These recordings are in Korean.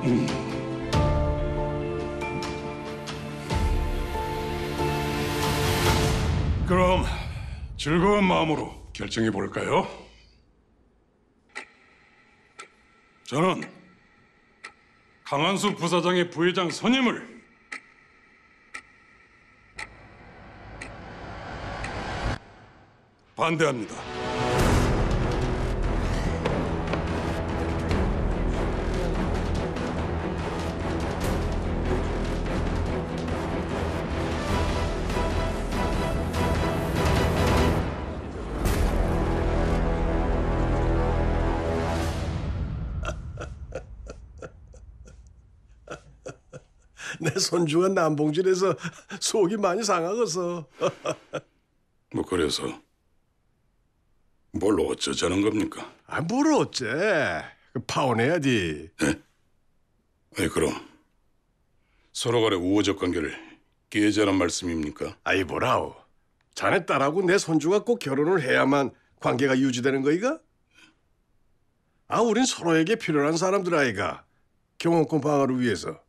그럼 즐거운 마음으로 결정해 볼까요? 저는 강한수 부사장의 부회장 선임을 반대합니다. 내 손주가 남봉질해서 속이 많이 상하겠어. 뭐 그래서 뭘 어쩌자는 겁니까? 뭘 어째? 파혼해야지. 네? 아니 그럼 서로 간의 우호적 관계를 깨자는 말씀입니까? 아이 뭐라오. 자네 딸하고 내 손주가 꼭 결혼을 해야만 관계가 유지되는 거이가? 우린 서로에게 필요한 사람들 아이가. 경영권 방어를 위해서.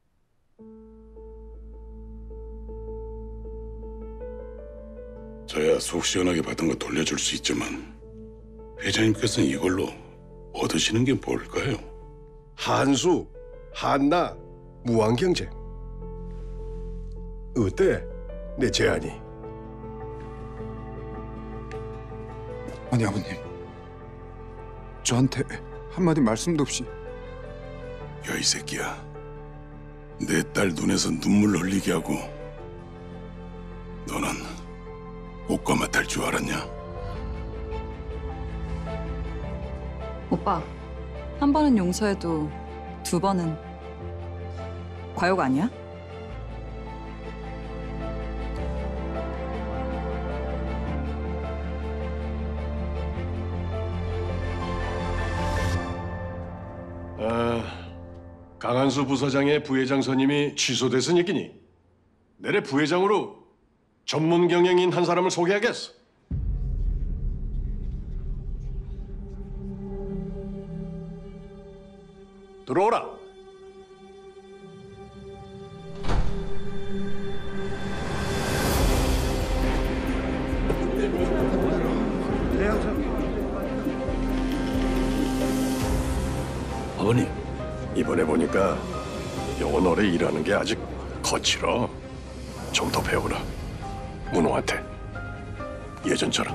저야 속 시원하게 받은 거 돌려줄 수 있지만 회장님께서는 이걸로 얻으시는 게 뭘까요? 한수, 한나, 무한 경쟁. 어때? 내 제안이. 아니 아버님, 저한테 한마디 말씀도 없이. 야 이 새끼야, 내 딸 눈에서 눈물 흘리게 하고 너는 옷가마 탈 줄 알았냐? 오빠, 한 번은 용서해도 두 번은 과욕 아니야? 강한수 부사장의 부회장 선임이 취소됐으니끼니 내래 부회장으로 전문 경영인 한 사람을 소개하겠어. 들어오라. 아버님, 이번에 보니까 영어 노래 일하는 게 아직 거칠어. 좀 더 배워라. 문호한테. 예전처럼.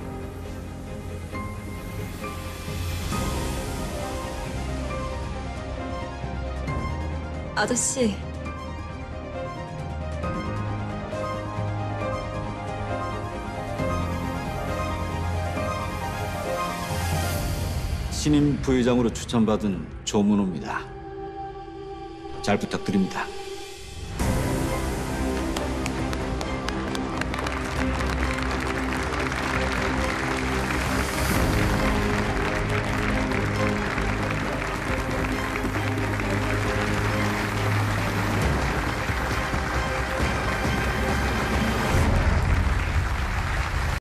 아저씨. 신임 부회장으로 추천받은 조문호입니다. 잘 부탁드립니다.